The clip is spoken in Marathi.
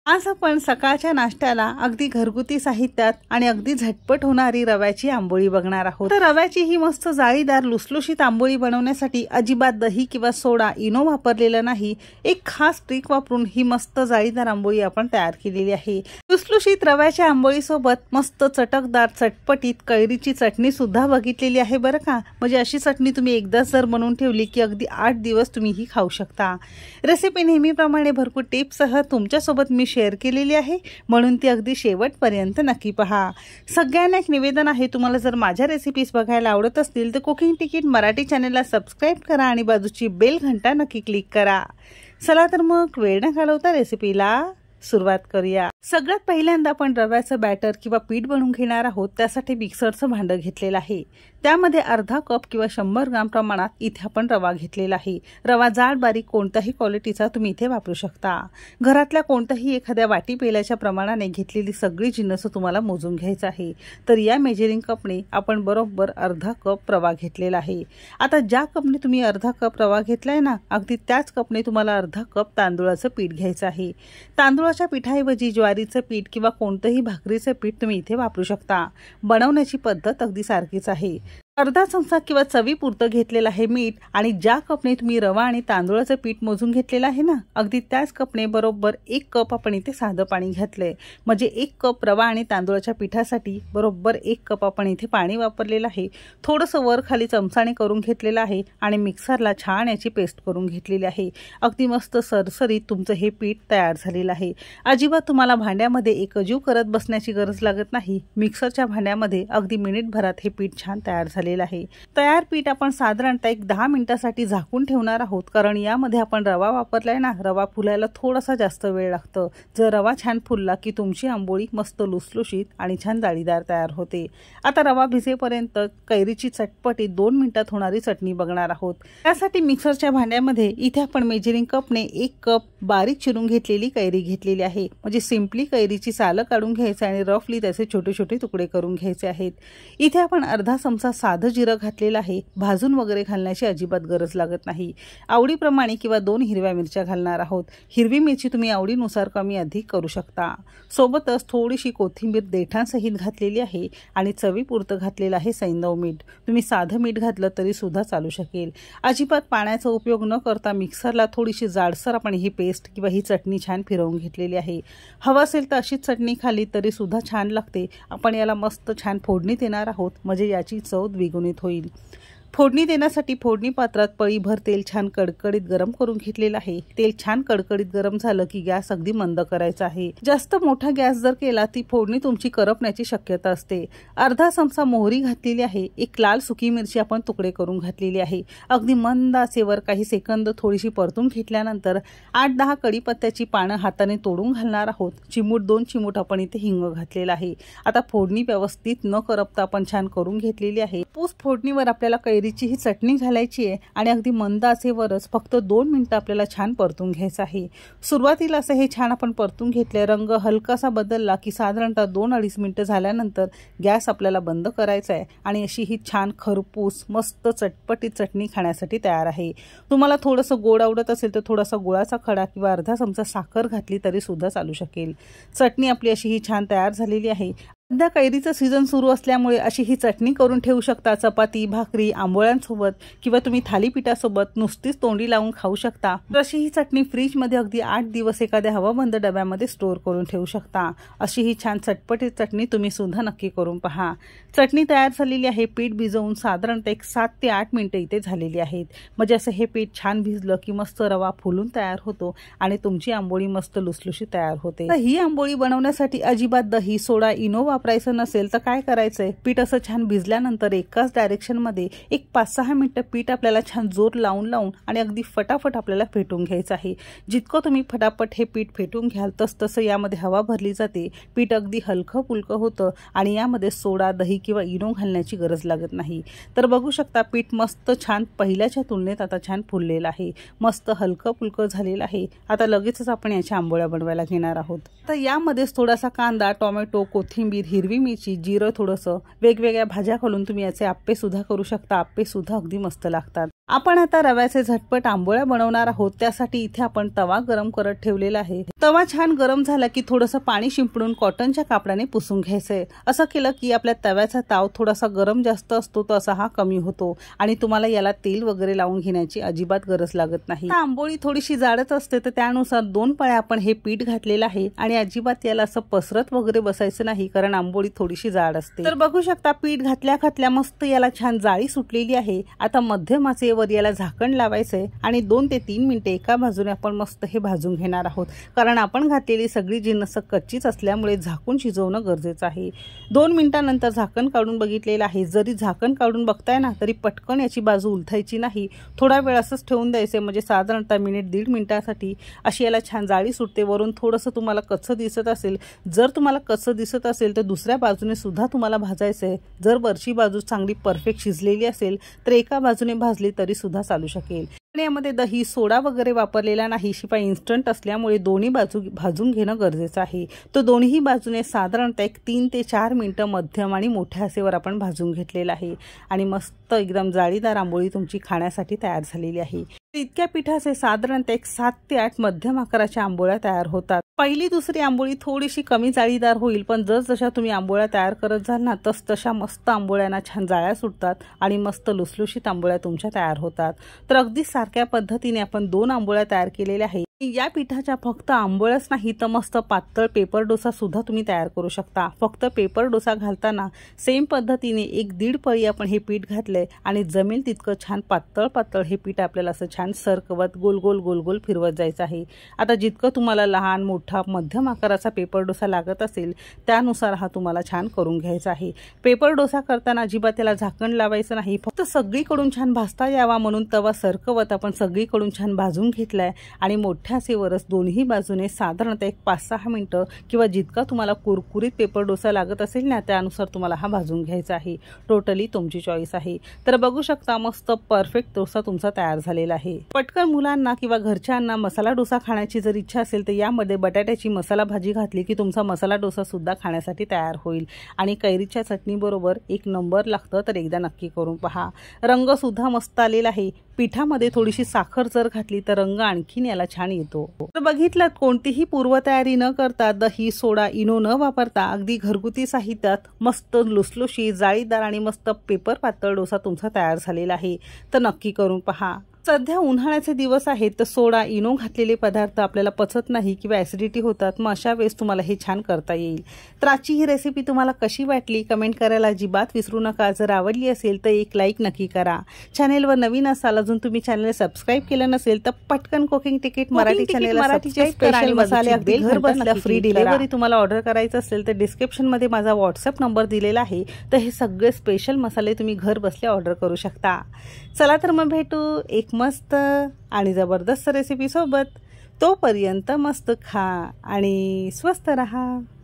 आज आपण सकाळच्या नाश्त्याला अगदी घरगुती साहित्यात आणि अगदी झटपट होणारी रव्याची आंबोळी बघणार आहोत। तर रव्याची ही मस्त जाळीदार लुसलुशीत आंबोळी बनवण्यासाठी अजिबात दही किंवा सोडा इनो वापरलेला नाही। एक खास ट्रिक वापरून ही मस्त जाळीदार आंबोळी आपण तयार केलेली आहे। लुसलुशीत रव्याच्या आंबोळी सोबत मस्त चटकदार चटपटीत कैरीची चटणी सुद्धा बघितलेली आहे बरं का। म्हणजे अशी चटणी तुम्ही एकदाच जर बनवून ठेवली की अगदी 8 दिवस तुम्ही ही खाऊ शकता। रेसिपी नेहमीप्रमाणे भरपूर टिप्ससह तुमच्या सोबत मी शेअर केलेली आहे, म्हणून ती अगदी शेवटपर्यंत नक्की पहा। सगळ्यांना एक निवेदन आहे, तुम्हाला जर माझ्या रेसिपीज बघायला आवडत असतील तर कुकिंग तिकीट मराठी चॅनलला सबस्क्राइब करा आणि बाजूची बेल घंटा नक्की क्लिक करा। चला तर मग वेळ न घालवता रेसिपीला सुरुवात करूया। सगळ्यात पहिल्यांदा आपण रव्याचं बॅटर किंवा पीठ बनवून घेणार आहोत। त्यासाठी मिक्सरचं भांडं घेतलेलं आहे। त्यामध्ये अर्धा कप किंवा 100 ग्राम प्रमाणात इथे आपण रवा घेतलेला आहे। रवा जाड बारीक कोणत्याही क्वालिटीचा तुम्ही इथे वापरू शकता। घरातल्या कोणत्याही एखाद्या वाटी पेल्याच्या प्रमाणाने घेतलेली सगळी जिन्नस तुम्हाला मोजून घ्यायचं आहे। तर या मेजरिंग कपने आपण बरोबर अर्धा कप रवा घेतलेला आहे। आता ज्या कपने तुम्ही अर्धा कप रवा घेतलाय ना, अगदी त्याच कपने तुम्हाला अर्धा कप तांदूळाचं पीठ घ्यायचं आहे। तांदूळाच्या पिठाऐवजी ज्वारीचं पीठ किंवा कोणतेही भाकरीचं पीठ तुम्ही इथे वापरू शकता। बनवण्याची पद्धत अगदी सारखीच आहे। अर्धा चमचा किंवा चवीपुरतं घेतलेलं आहे मीठ आणि ज्या कपने तुम्ही रवा आणि तांदूळाचं पीठ मोजून घेतलेलं आहे ना, अगदी त्याच कपने बरोबर 1 कप आपण इथे साधं पाणी घातलंय। म्हणजे 1 कप रवा आणि तांदूळाच्या पिठासाठी बरोबर 1 कप आपण इथे पाणी वापरलेलं आहे। थोडंसं वर खाली चमचाने करून घेतलेलं आहे आणि मिक्सरला छान याची पेस्ट करून घेतलेली आहे। अगदी मस्त सरसरीत तुमचं हे पीठ तयार झालेलं आहे। अजिबात तुम्हाला भांड्यामध्ये एकजीव करत बसण्याची गरज लागत नाही। मिक्सरच्या भांड्यामध्ये अगदी मिनिटभरात हे पीठ छान तयार झाले आहे। तयार पीठ आपण साधारणतः 10 मिनिटांसाठी झाकून ठेवणार आहोत, कारण यामध्ये आपण रवा वापरलाय ना, रवा फुलायला थोडासा जास्त वेळ लागतो। जर रवा छान फुलला की तुमची आंबोळी मस्त लुसलुशीत आणि छान जाळीदार तयार होते। आता रवा भिजेपर्यंत कैरीची चटपटीत 2 मिनिटात होणारी चटणी बघणार आहोत। त्यासाठी मिक्सरच्या भांड्यामध्ये इथे आपण मेजरिंग कपने 1 कप बारीक चिरून घेतलेली कैरी घेतलेली आहे। म्हणजे सिंपली कैरीची सालं काढून घ्यायचं आणि रफली त्याचे छोटे छोटे तुकडे करून घ्यायचे आहेत। इथे आपण अर्धा चमचा साधं जिरं घातलेलं आहे। भाजून वगैरे घालण्याची अजिबात गरज लागत नाही। आवडीप्रमाणे किंवा 2 हिरव्या मिरच्या घालणार आहोत। हिरवी मिरची तुम्ही आवडीनुसार कमी अधिक करू शकता। सोबतच थोडीशी कोथिंबीर देठांसहित घातलेली आहे आणि चवीपुरतं घातलेलं आहे सैंधव मीठ। तुम्ही साधं मीठ घातलं तरी सुद्धा चालू शकेल। अजिबात पाण्याचा उपयोग न करता मिक्सरला थोडीशी जाडसर आपण ही पेस्ट किंवा ही चटणी छान फिरवून घेतलेली आहे। हवं असेल तर अशीच चटणी खाली तरी सुद्धा छान लागते। आपण याला मस्त छान फोडणी देणार आहोत, म्हणजे याची चव द्विगुणित होईल। फोडणी देण्यासाठी फोडणी पात्रात पळीभर तेल छान कडकडीत गरम करून घेतलेलं आहे। तेल छान कडकडीत गरम झालं की गॅस अगदी मंद करायचा आहे। जास्त मोठा गॅस जर केला ती फोडणी तुमची करपण्याची शक्यता असते। अर्धा चमचा मोहरी घातलेली आहे। 1 लाल सुकी मिरची आपण तुकडे करून घातलेली आहे। अगदी मंद आचेवर काही सेकंद थोडीशी परतून घेतल्यानंतर 8-10 कढीपत्त्याची पानं हाताने तोडून घालणार आहोत। चिमूट 2 चिमूट आपण इथे हिंग घातलेला आहे। आता फोडणी व्यवस्थित न करपता आपण छान करून घेतलेली आहे। पूस फोडणीवर आपल्याला कैरीची ही चटणी घालायची आहे आणि अगदी मंद आचेवरच फक्त 2 मिनिटं आपल्याला छान परतून घ्यायचं आहे। सुरुवातीला असं हे छान आपण परतून घेतले, रंग हलकासा बदलला की साधारणतः 2-2.5 मिनिटं झाल्यानंतर गॅस आपल्याला बंद करायचा आहे आणि अशी ही छान खरपूस मस्त चटपटीत चटणी खाण्यासाठी तयार आहे। तुम्हाला थोडंसं गोड आवडत असेल तर थोडासा गुळाचा खडा किंवा अर्धा चमचा साखर घातली तरी सुद्धा चालू शकेल। चटणी आपली अशी ही छान तयार झालेली आहे। सध्या कैरीचं सीझन सुरू असल्यामुळे अशी ही चटणी करून ठेवू शकता। चपाती, भाकरी, आंबोळ्यांसोबत किंवा तुम्ही थालीपीठासोबत नुसतीच तोंडी लावून खाऊ शकता। अशी ही चटणी फ्रीजमध्ये अगदी 8 दिवस एखाद्या हवाबंद डब्यामध्ये स्टोअर करून ठेवू शकता। अशी ही छान चटपटीत चटणी तुम्ही सुद्धा नक्की करून पहा। चटणी तयार झालेली आहे। पीठ भिजवून साधारणतः 7 ते 8 मिनिटं इथे झालेली आहेत। म्हणजे असं हे पीठ छान भिजलं की मस्त रवा फुलून तयार होतो आणि तुमची आंबोळी मस्त लुसलुशीत तयार होते। ही आंबोळी बनवण्यासाठी अजिबात दही, सोडा, इनो वापरायचं नसेल तर काय करायचंय, पीठ असं छान भिजल्यानंतर एकाच डायरेक्शन मध्ये 5-6 मिनिटं पीठ आपल्याला छान जोर लावून आणि अगदी फटाफट आपल्याला फेटून घ्यायचं आहे। जितकं तुम्ही फटाफट हे पीठ फेटून घ्याल तसं यामध्ये हवा भरली जाते। पीठ अगदी हलकं फुलकं होतं आणि यामध्ये सोडा, दही किंवा इनो घालण्याची गरज लागत नाही। तर बघू शकता पीठ मस्त छान पहिल्याच्या तुलनेत आता छान फुललेलं आहे। मस्त हलकं फुलकं झालेलं आहे। आता लगेचच आपण याच्या आंबोळ्या बनवायला घेणार आहोत। तर यामध्ये थोडासा कांदा, टोमॅटो, कोथिंबीर हिरवी मिरची, जिरं थोडंसं, वेगवेगळ्या भाज्या घालून तुम्ही याचे आप्पे सुद्धा करू शकता। आप्पे सुद्धा अगदी मस्त लागतात। आपण आता रव्याचे झटपट आंबोळ्या बनवणार आहोत। त्यासाठी इथे आपण तवा गरम करत ठेवलेला आहे। तवा छान गरम झाला की थोडंसं पाणी शिंपडून कॉटनच्या कापडाने पुसून घ्यायचंय। असं केलं की आपल्या तव्याचा ताव थोडासा गरम जास्त असतो तो असा हा कमी होतो आणि तुम्हाला याला तेल वगैरे लावून घेण्याची अजिबात गरज लागत नाही। आंबोळी थोडीशी जाडच असते तर त्यानुसार 2 पळ्या आपण हे पीठ घातलेलं आहे आणि अजिबात याला असं पसरत वगैरे बसायचं नाही कारण आंबोळी थोडीशी जाड असते। तर बघू शकता पीठ घातल्या मस्त याला छान जाळी सुटलेली आहे। आता मध्यम आचेवर याला झाकण लावायचंय आणि 2 ते 3 मिनिटे एका बाजूने आपण मस्त हे भाजून घेणार आहोत कारण आपण घातलेली सगळी जिन्नस कच्चीच असल्यामुळे झाकून शिजवणं गरजेचं आहे। 2 मिनिटांनंतर झाकण काढून बघितलेलं आहे। जरी झाकण काढून बघताय ना तरी पटकन याची बाजू उलथायची नाही, थोडा वेळ असंच ठेवून द्यायचे म्हणजे साधारणतः मिनिट 1.5 मिनिटासाठी अशी याला छान जाळी सुटते। वरून थोडंसं तुम्हाला कच्चं दिसत असेल, जर तुम्हाला कच्चं दिसत असेल तर दुसऱ्या बाजूने सुद्धा तुम्हाला भाजायचंय। जर वरची बाजू चांगली परफेक्ट शिजलेली असेल तर एका बाजूने भाजली तरी सुद्धा चालू शकेल। यामध्ये दही, सोडा वगैरे वापरलेला नाही, शिवाय इन्स्टंट असल्यामुळे दोन्ही बाजू भाजून घेणं गरजेचं आहे। तो दोन्ही बाजूने साधारणतः 3 ते 4 मिनिटं मध्यम आणि मोठ्या आचेवर आपण भाजून घेतलेला आहे आणि मस्त एकदम जाळीदार आंबोळी तुमची खाण्यासाठी तयार झालेली आहे। इतक्या पिठाचे साधारणतः 7 ते 8 मध्यम आकाराच्या आंबोळ्या तयार होतात। पहिली दुसरी आंबोळी थोडीशी कमी जाळीदार होईल, पण जसजशा तुम्ही आंबोळ्या तयार करत जाल ना तशा मस्त आंबोळ्यांना छान जाळ्या सुटतात आणि मस्त लुसलुशीत आंबोळ्या तुमच्या तयार होतात। तर अगदी सारख्या पद्धतीने आपण 2 आंबोळ्या तयार केलेल्या आहेत। या पिठाच्या फक्त आंबोळ्याच नाही तर मस्त पातळ पेपर डोसा सुद्धा तुम्ही तयार करू शकता। फक्त पेपर डोसा घालताना सेम पद्धतीने 1-1.5 पळी आपण हे पीठ घातलंय आणि जमेल तितकं छान पातळ हे पीठ आपल्याला असं छान सरकवत गोल गोल फिरवत जायचं आहे। आता जितकं तुम्हाला लहान, मोठा, मध्यम आकाराचा पेपर डोसा लागत असेल त्यानुसार हा तुम्हाला छान करून घ्यायचा आहे। पेपर डोसा करताना अजिबात त्याला झाकण लावायचं नाही, फक्त सगळीकडून छान भाजता यावा म्हणून तवा सरकवत आपण सगळीकडून छान भाजून घेतलाय आणि मोठ्या आचेवरच दोन्ही बाजूने साधारणतः 5-6 मिनिटं किंवा जितका तुम्हाला कुरकुरीत पेपर डोसा लागत असेल ना त्यानुसार तुम्हाला हा भाजून घ्यायचा आहे। टोटली तुमची चॉईस आहे। तर बघू शकता मस्त परफेक्ट डोसा तुमचा तयार झालेला आहे। पटकन मुलांना किंवा घरच्यांना मसाला डोसा खाण्याची जर इच्छा असेल तर यामध्ये बटाट्याची मसाला भाजी घातली की तुमचा मसाला डोसा सुद्धा खाण्यासाठी तयार होईल आणि कैरीच्या चटणी बरोबर 1 नंबर लागतं। तर एकदा नक्की करून पहा। रंग सुद्धा मस्त आलेला आहे। पिठामध्ये थोडीशी साखर जर घातली तर रंग आणखीन याला छान येतो। तर बघितलं कोणतीही पूर्वतयारी न करता, दही, सोडा, इनो न वापरता अगदी घरगुती साहित्यात मस्त लुसलुशीत, जाळीदार आणि मस्त पेपर पातळ डोसा तुमचा तयार झालेला आहे। तर नक्की करून पहा। सध्या उन्हाळ्याचे दिवस आहेत तर सोडा, इनो घातलेले पदार्थ आपल्याला पचत नाही किंवा ॲसिडिटी होतात, मग अशा वेळेस तुम्हाला हे छान करता येईल। तर आजची ही रेसिपी तुम्हाला कशी वाटली कमेंट करायला अजिबात विसरू नका। जर आवडली असेल तर एक लाईक नक्की करा। चॅनेलवर नवीन असाल, अजून तुम्ही चॅनल सबस्क्राईब केलं नसेल तर पटकन कुकिंग तिकीट मराठी चॅनेलला सबस्क्राईब करा आणि मसाले अगदी घर बसल्या फ्री डिलिव्हरी तुम्हाला ऑर्डर करायचं असेल तर डिस्क्रिप्शन मध्ये माझा व्हॉट्सअप नंबर दिलेला आहे। तर हे सगळे स्पेशल मसाले तुम्ही घर बसल्या ऑर्डर करू शकता। चला तर मग भेटू एक मस्त आणि जबरदस्त रेसिपी सोबत। तोपर्यंत मस्त खा आणि स्वस्त रहा।